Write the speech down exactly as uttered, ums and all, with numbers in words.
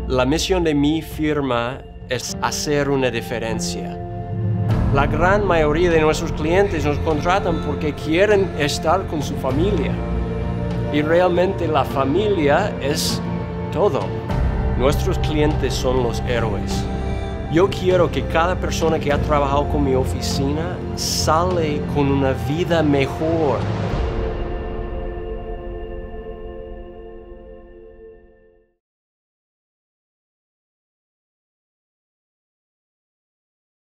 La misión de mi firma es hacer una diferencia. La gran mayoría de nuestros clientes nos contratan porque quieren estar con su familia. Y realmente la familia es todo. Nuestros clientes son los héroes. Yo quiero que cada persona que ha trabajado con mi oficina sale con una vida mejor.